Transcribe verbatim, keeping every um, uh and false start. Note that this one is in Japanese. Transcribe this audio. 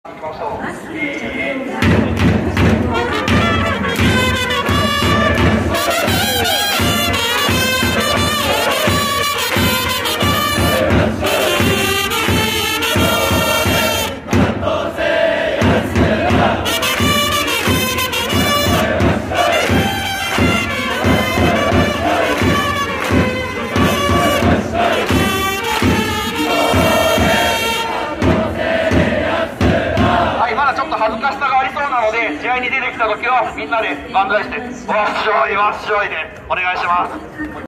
恥ずかしさがありそうなので、試合に出てきた時はみんなで万歳して「わっしょいわっしょい」でお願いします。